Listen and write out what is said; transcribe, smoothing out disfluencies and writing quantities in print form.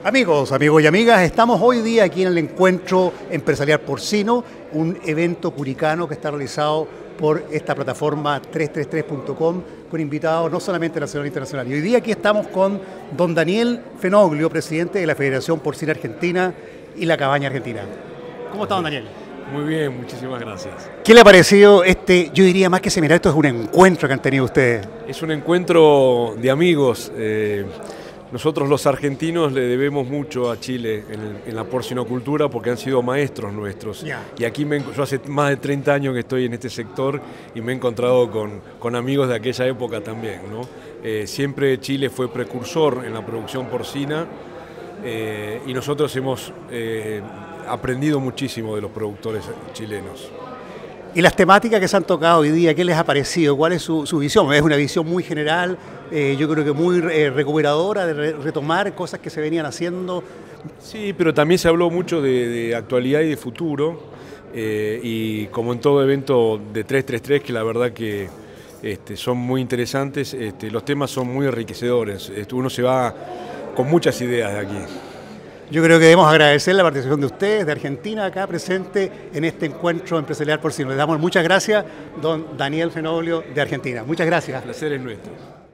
Amigos y amigas, estamos hoy día aquí en el Encuentro Empresarial Porcino, un evento curicano que está realizado por esta plataforma 333.com con invitados no solamente nacional e internacional. Y hoy día aquí estamos con don Daniel Fenoglio, presidente de la Federación Porcina Argentina y la Cabaña Argentina. ¿Cómo está, don Daniel? Muy bien, muchísimas gracias. ¿Qué le ha parecido yo diría más que seminar, esto es un encuentro que han tenido ustedes? Es un encuentro de amigos. Nosotros los argentinos le debemos mucho a Chile en la porcinocultura porque han sido maestros nuestros. Y aquí yo hace más de 30 años que estoy en este sector y me he encontrado con amigos de aquella época también, ¿no? Siempre Chile fue precursor en la producción porcina y nosotros hemos aprendido muchísimo de los productores chilenos. Y las temáticas que se han tocado hoy día, ¿qué les ha parecido? ¿Cuál es su visión? Es una visión muy general, yo creo que muy recuperadora, de retomar cosas que se venían haciendo. Sí, pero también se habló mucho de actualidad y de futuro, y como en todo evento de 333, que la verdad que son muy interesantes, los temas son muy enriquecedores, uno se va con muchas ideas de aquí. Yo creo que debemos agradecer la participación de ustedes, de Argentina, acá presente en este encuentro empresarial porcino. Le damos muchas gracias, don Daniel Fenoglio, de Argentina. Muchas gracias. El placer es nuestro.